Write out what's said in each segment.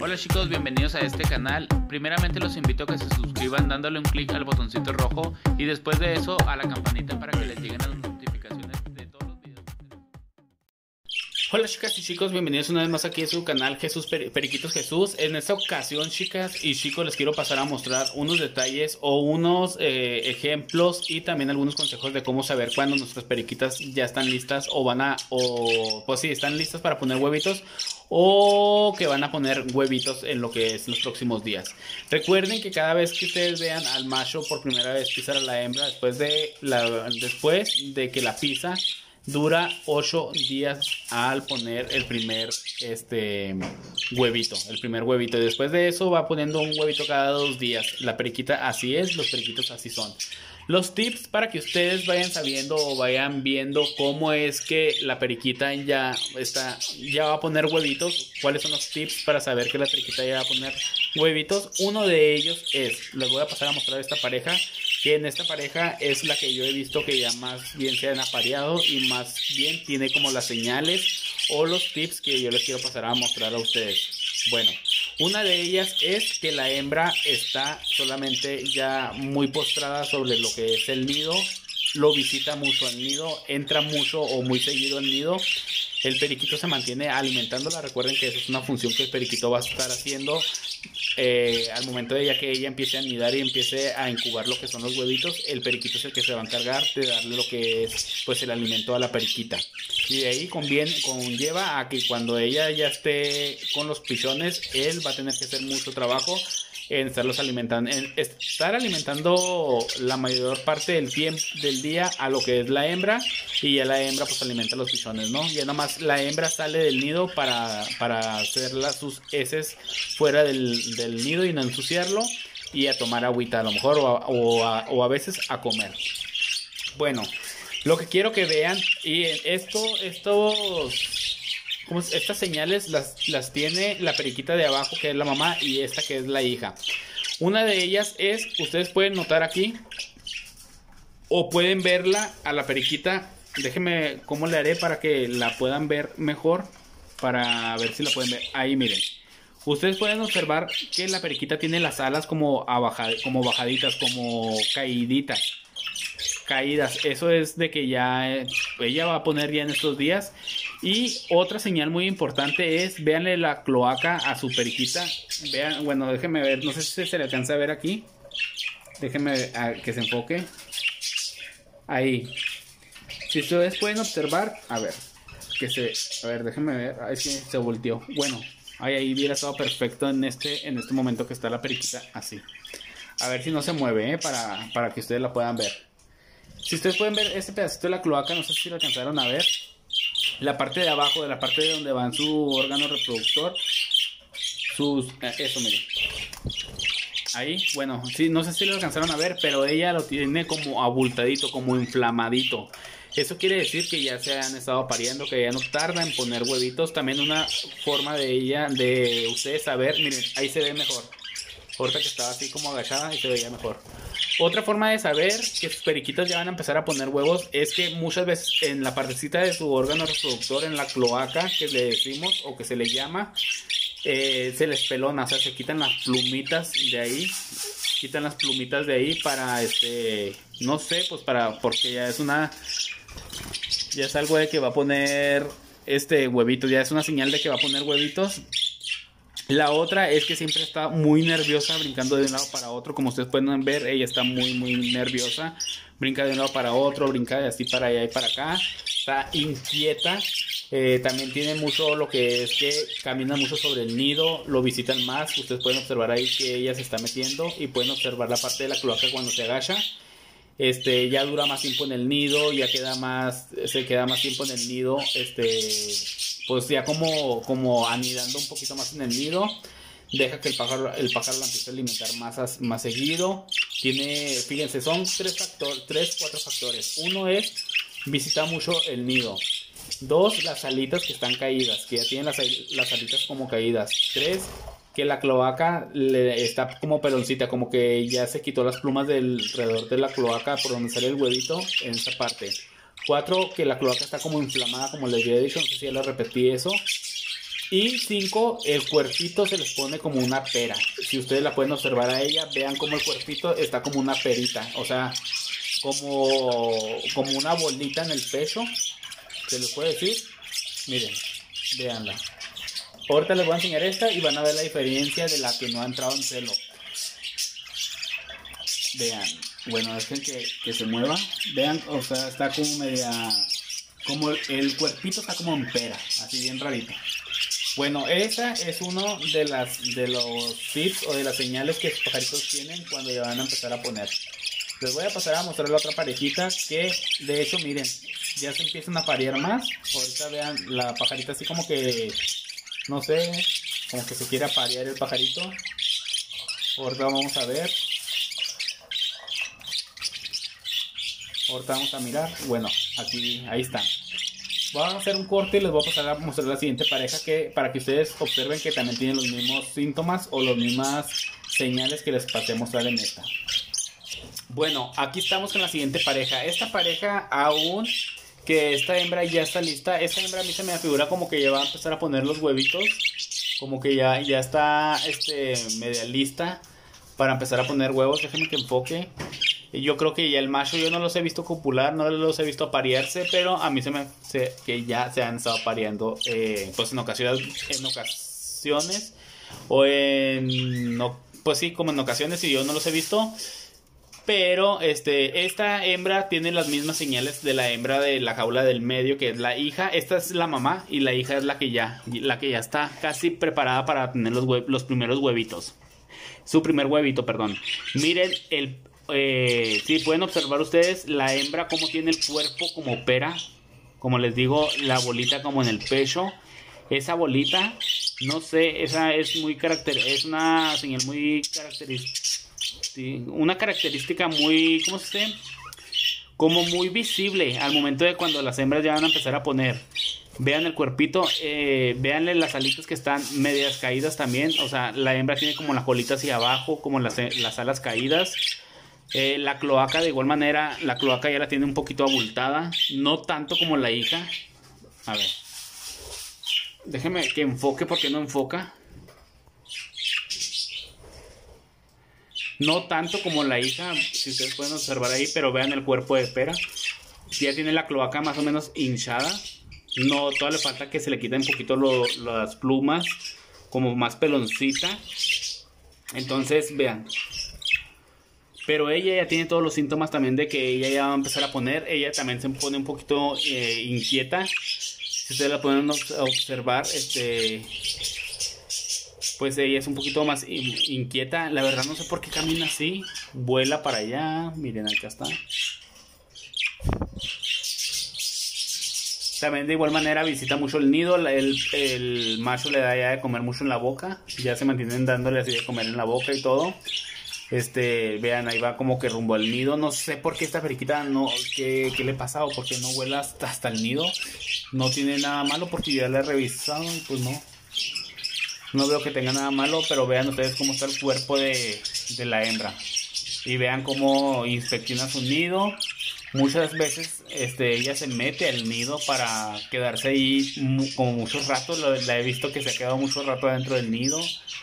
Hola chicos, bienvenidos a este canal. Primeramente los invito a que se suscriban dándole un clic al botoncito rojo y después de eso a la campanita para que les lleguen las notificaciones de todos los videos. Hola chicas y chicos, bienvenidos una vez más aquí a su canal Jesús Periquitos Jesús. En esta ocasión, chicas y chicos, les quiero pasar a mostrar unos detalles o unos ejemplos y también algunos consejos de cómo saber cuándo nuestras periquitas ya están listas pues sí, están listas para poner huevitos o que van a poner huevitos en lo que es los próximos días. Recuerden que cada vez que ustedes vean al macho por primera vez pisar a la hembra, después de que la pisa, dura 8 días al poner el primer huevito. Y después de eso va poniendo un huevito cada 2 días. La periquita así es, los periquitos así son. Los tips para que ustedes vayan sabiendo o vayan viendo cómo es que la periquita ya va a poner huevitos. ¿Cuáles son los tips para saber que la periquita ya va a poner huevitos? Uno de ellos les voy a pasar a mostrar esta pareja, que en esta pareja es la que yo he visto que ya más bien se han apareado y más bien tiene como las señales o los tips que yo les quiero pasar a mostrar a ustedes. Bueno, una de ellas es que la hembra está solamente ya muy postrada sobre lo que es el nido, lo visita mucho al nido, entra mucho o muy seguido al nido. El periquito se mantiene alimentándola. Recuerden que esa es una función que el periquito va a estar haciendo al momento de que ella empiece a anidar y empiece a incubar lo que son los huevitos. El periquito es el que se va a encargar de darle lo que es pues el alimento a la periquita. Y de ahí conlleva a que cuando ella ya esté con los pichones, él va a tener que hacer mucho trabajo en estarlos alimentando, en estar alimentando la mayor parte del tiempo del día a lo que es la hembra, y ya la hembra pues alimenta a los pichones, ¿no? Ya nomás la hembra sale del nido para hacer sus heces fuera del nido y no ensuciarlo, y a tomar agüita a lo mejor o a veces a comer. Bueno, lo que quiero que vean, y estas señales las tiene la periquita de abajo, que es la mamá, y esta que es la hija. Una de ellas ustedes pueden notar aquí, o pueden verla a la periquita. Déjenme cómo le haré para que la puedan ver mejor, para ver si la pueden ver. Ahí miren, ustedes pueden observar que la periquita tiene las alas como bajaditas, como caídas. Eso es de que ya ella va a poner ya en estos días. Y otra señal muy importante es, véanle la cloaca a su periquita. Vean, bueno, déjenme ver, no sé si se le alcanza a ver aquí. Déjenme que se enfoque. Ahí. Si ustedes pueden observar, a ver, déjenme ver, es que se volteó. Bueno, ahí hubiera estado perfecto en este momento que está la periquita así. A ver si no se mueve, para que ustedes la puedan ver. Si ustedes pueden ver este pedacito de la cloaca, no sé si lo alcanzaron a ver. La parte de abajo, de la parte de donde va su órgano reproductor. Eso, miren. Ahí, bueno, sí, no sé si lo alcanzaron a ver, pero ella lo tiene como abultadito, como inflamadito. Eso quiere decir que ya se han estado pariendo, que ya no tarda en poner huevitos. También una forma de ustedes saber, miren, ahí se ve mejor. Ahorita que estaba así como agachada y se veía mejor. Otra forma de saber que sus periquitas ya van a empezar a poner huevos es que muchas veces en la partecita de su órgano reproductor, en la cloaca que le decimos o que se le llama, se les pelona, o sea, se quitan las plumitas de ahí. Para no sé, pues porque ya es algo de que va a poner huevito, ya es una señal de que va a poner huevitos. La otra es que siempre está muy nerviosa, brincando de un lado para otro. Como ustedes pueden ver, ella está muy muy nerviosa. Brinca de un lado para otro, brinca de así para allá y para acá. Está inquieta. También tiene mucho lo que es que camina mucho sobre el nido, lo visitan más. Ustedes pueden observar ahí que ella se está metiendo y pueden observar la parte de la cloaca cuando se agacha. Ya dura más tiempo en el nido, se queda más tiempo en el nido, pues ya como anidando un poquito más en el nido. Deja que el pájaro la empiece a alimentar más seguido. Fíjense, son 4 factores. Uno es, visita mucho el nido. 2, las alitas que están caídas, que ya tienen las alitas como caídas. 3, que la cloaca está como peloncita, como que ya se quitó las plumas alrededor de la cloaca por donde sale el huevito, en esa parte. 4, que la cloaca está como inflamada, como les había dicho, no sé si ya les repetí eso. Y 5, el cuerpito se les pone como una pera. Si ustedes la pueden observar a ella, vean como el cuerpito está como una perita. O sea, como una bolita en el pecho. ¿Se les puede decir? Miren, véanla. Ahorita les voy a enseñar esta y van a ver la diferencia de la que no ha entrado en celo. Vean. Bueno, dejen que se mueva. Vean, o sea, está como media... Como el cuerpito está como en pera, así bien rarito. Bueno, esa es uno de los tips o de las señales que los pajaritos tienen cuando ya van a empezar a poner. Les voy a pasar a mostrar la otra parejita que, de hecho, miren, ya se empiezan a parear más. Ahorita vean la pajarita así como que, no sé, como que se quiere aparear el pajarito. Ahorita vamos a ver. Ahorita vamos a mirar. Bueno, aquí, ahí está. Vamos a hacer un corte y les voy a pasar a mostrar la siguiente pareja para que ustedes observen que también tienen los mismos síntomas o las mismas señales que les pasé a mostrar en esta. Bueno, aquí estamos con la siguiente pareja. Esta pareja aún que esta hembra ya está lista. Esta hembra a mí se me figura como que ya va a empezar a poner los huevitos. Como que ya está media lista para empezar a poner huevos. Déjenme que enfoque. Yo creo que ya el macho, yo no los he visto copular, no los he visto aparearse, pero a mí que ya se han estado apareando pues en ocasiones o pues sí, como en ocasiones y yo no los he visto. Pero esta hembra tiene las mismas señales de la hembra de la jaula del medio, que es la hija. Esta es la mamá y la hija es la que ya está casi preparada para tener los primeros huevitos. Su primer huevito, perdón. Miren si pueden observar ustedes la hembra como tiene el cuerpo como pera, como les digo, la bolita como en el pecho. Esa bolita, no sé, esa es es una señal muy característica, sí, una característica muy, ¿cómo se dice? Como muy visible al momento de cuando las hembras ya van a empezar a poner. Vean el cuerpito, veanle las alitas que están medias caídas también. O sea, la hembra tiene como la colita hacia abajo, como las alas caídas. La cloaca de igual manera, la cloaca ya la tiene un poquito abultada, no tanto como la hija. A ver, déjeme que enfoque porque no enfoca. No tanto como la hija, si ustedes pueden observar ahí, pero vean el cuerpo de pera. Ya tiene la cloaca más o menos hinchada. No, todavía le falta que se le quiten un poquito las plumas, como más peloncita. Entonces, vean. Pero ella ya tiene todos los síntomas también de que ella ya va a empezar a poner. Ella también se pone un poquito inquieta. Si ustedes la pueden observar, pues ella es un poquito más inquieta. La verdad no sé por qué camina así. Vuela para allá. Miren, acá está. También de igual manera visita mucho el nido. El macho le da ya de comer mucho en la boca. Ya se mantienen dándole así de comer en la boca y todo. Vean, ahí va como que rumbo al nido. No sé por qué esta periquita ¿qué le pasa o por qué no vuela hasta el nido. No tiene nada malo porque ya la he revisado y pues no veo que tenga nada malo. Pero vean ustedes cómo está el cuerpo de la hembra. Y vean cómo inspecciona su nido. Muchas veces ella se mete al nido para quedarse ahí como mucho rato. La he visto que se ha quedado mucho rato dentro del nido.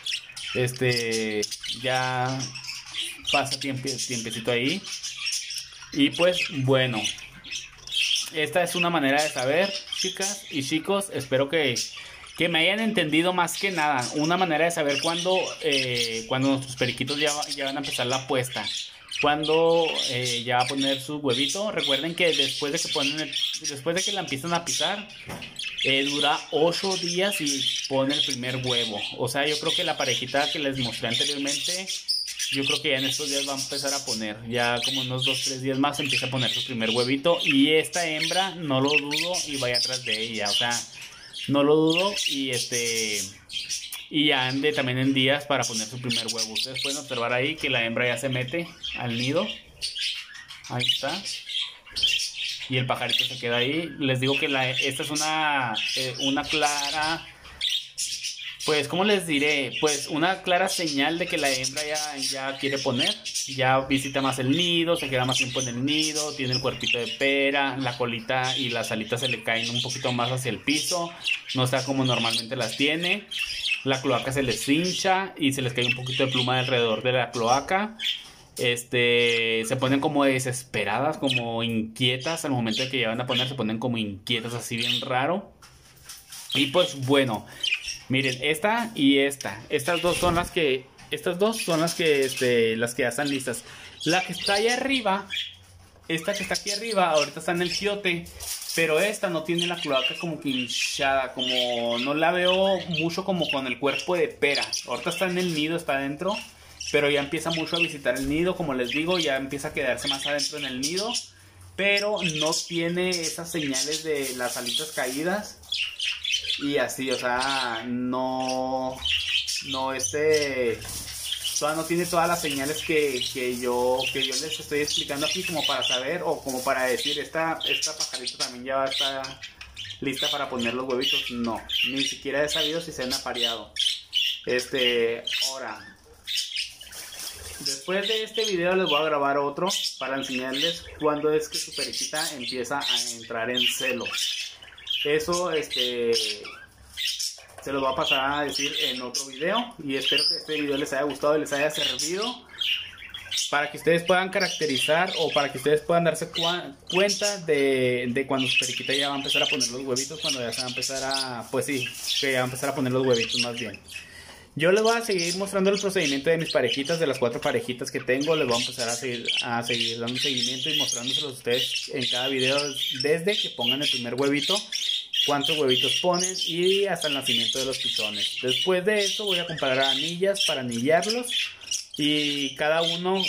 Ya pasa tiempecito ahí. Y pues bueno, esta es una manera de saber, chicas y chicos. Espero que me hayan entendido más que nada. Una manera de saber cuando nuestros periquitos ya van a empezar la puesta. Cuando ya va a poner su huevito. Recuerden que después de que la empiezan a pisar, dura 8 días y pone el primer huevo. O sea, yo creo que la parejita que les mostré anteriormente, yo creo que ya en estos días va a empezar a poner. Ya como unos 2-3 días más empieza a poner su primer huevito. Y esta hembra, no lo dudo, y vaya atrás de ella. O sea, no lo dudo y ya ande también en días para poner su primer huevo. Ustedes pueden observar ahí que la hembra ya se mete al nido. Ahí está. Y el pajarito se queda ahí. Les digo que esta es una clara Pues, ¿cómo les diré? Pues una clara señal de que la hembra ya quiere poner, ya visita más el nido, se queda más tiempo en el nido, tiene el cuerpito de pera, la colita y las alitas se le caen un poquito más hacia el piso, no está como normalmente las tiene, la cloaca se les hincha y se les cae un poquito de pluma alrededor de la cloaca. Se ponen como desesperadas, como inquietas al momento de que ya van a poner, se ponen como inquietas así bien raro. Y pues bueno, miren, esta y esta. Estas dos son las que las que ya están listas. La que está ahí arriba, esta que está aquí arriba, ahorita está en el giote. Pero esta no tiene la cloaca como que hinchada, como no la veo mucho como con el cuerpo de pera. Ahorita está en el nido, está adentro, pero ya empieza mucho a visitar el nido, como les digo, ya empieza a quedarse más adentro en el nido. Pero no tiene esas señales de las alitas caídas. Y así, o sea, todavía no tiene todas las señales que yo les estoy explicando aquí como para saber o como para decir, esta pajarita también ya está lista para poner los huevitos. No, ni siquiera he sabido si se han apareado. Ahora, después de este video les voy a grabar otro para enseñarles cuándo es que su periquita empieza a entrar en celo. Eso, se los voy a pasar a decir en otro video y espero que este video les haya gustado y les haya servido para que ustedes puedan caracterizar o para que ustedes puedan darse cuenta de cuando su periquita ya va a empezar a poner los huevitos, cuando ya se va a empezar a, pues sí, que ya va a empezar a poner los huevitos más bien. Yo les voy a seguir mostrando el procedimiento de mis parejitas, de las 4 parejitas que tengo. Les voy a empezar a seguir dando seguimiento y mostrándoselos a ustedes en cada video desde que pongan el primer huevito, cuántos huevitos ponen y hasta el nacimiento de los pichones. Después de eso voy a comprar anillas para anillarlos y cada uno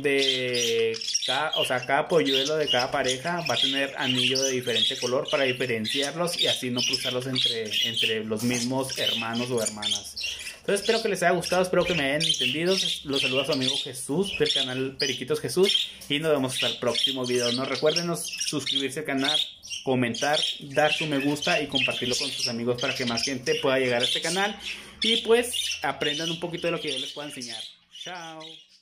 cada polluelo de cada pareja va a tener anillo de diferente color para diferenciarlos y así no cruzarlos entre los mismos hermanos o hermanas. Entonces espero que les haya gustado, espero que me hayan entendido. Los saluda a su amigo Jesús del canal Periquitos Jesús y nos vemos hasta el próximo video. No recuerden suscribirse al canal, comentar, dar su me gusta y compartirlo con sus amigos para que más gente pueda llegar a este canal y pues aprendan un poquito de lo que yo les pueda enseñar. Chao.